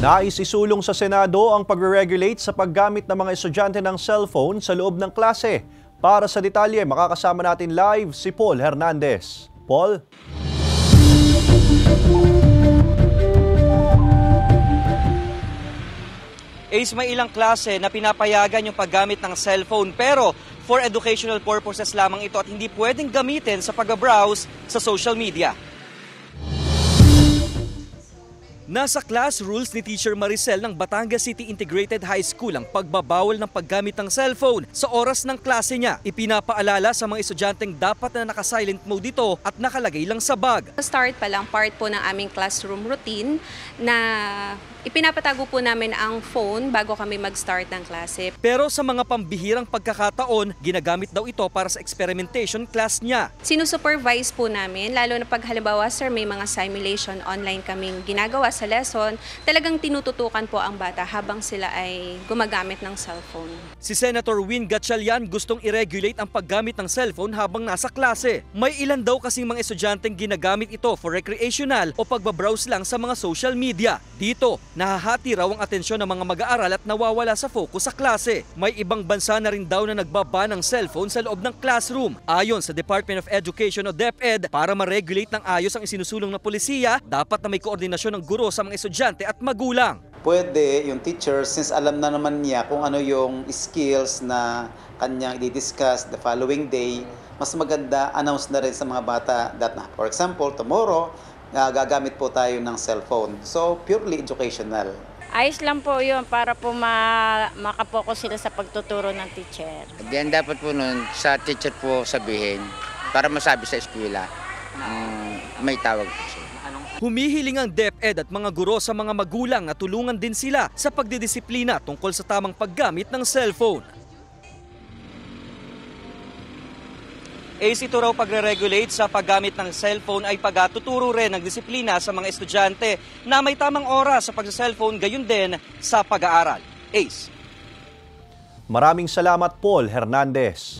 Nais isulong sa Senado ang pagre-regulate sa paggamit ng mga estudyante ng cellphone sa loob ng klase. Para sa detalye, makakasama natin live si Paul Hernandez. Paul? Ace, may ilang klase na pinapayagan yung paggamit ng cellphone pero for educational purposes lamang ito at hindi pwedeng gamitin sa pag-browse sa social media. Nasa class rules ni Teacher Maricel ng Batangas City Integrated High School ang pagbabawal ng paggamit ng cellphone sa oras ng klase niya. Ipinapaalala sa mga estudyanteng dapat na naka-silent mode ito at nakalagay lang sa bag. Start pa lang, part po ng aming classroom routine na ipinapatago po namin ang phone bago kami mag-start ng klase. Pero sa mga pambihirang pagkakataon, ginagamit daw ito para sa experimentation class niya. Sinusupervise po namin, lalo na pag halimbawa sir may mga simulation online kaming ginagawa sa lesson, talagang tinututukan po ang bata habang sila ay gumagamit ng cellphone. Si Senator Win Gatchalian gustong i-regulate ang paggamit ng cellphone habang nasa klase. May ilan daw kasing mga estudyanteng ginagamit ito for recreational o pagbabrowse lang sa mga social media. Dito, nahahati raw ang atensyon ng mga mag-aaral at nawawala sa focus sa klase. May ibang bansa na rin daw na nagbaba ng cellphone sa loob ng classroom. Ayon sa Department of Education o DepEd, para ma-regulate ng ayos ang isinusulong na polisiya, dapat na may koordinasyon ng guro sa mga estudyante at magulang. Pwede yung teacher, since alam na naman niya kung ano yung skills na kanyang i-discuss the following day, mas maganda announce na rin sa mga bata that, for example, tomorrow, gagamit po tayo ng cellphone. So, purely educational. Ayos lang po yun para po makapokus sila sa pagtuturo ng teacher. Diyan dapat po nun sa teacher po sabihin para masabi sa eskwela may tawag po siya. Humihiling ang DepEd at mga guro sa mga magulang na tulungan din sila sa pagdidisiplina tungkol sa tamang paggamit ng cellphone. Ace, ito raw pagre-regulate sa paggamit ng cellphone ay pagtuturo rin ng disiplina sa mga estudyante na may tamang oras sa pagsa-cellphone, gayon din sa pag-aaral. Ace. Maraming salamat, Paul Hernandez.